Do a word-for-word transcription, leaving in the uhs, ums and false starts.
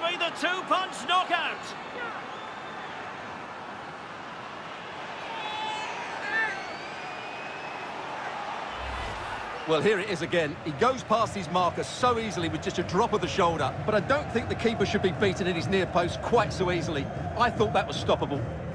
be the two-punch knockout. Well, here it is again. He goes past his marker so easily with just a drop of the shoulder, but I don't think the keeper should be beaten in his near post quite so easily. I thought that was stoppable.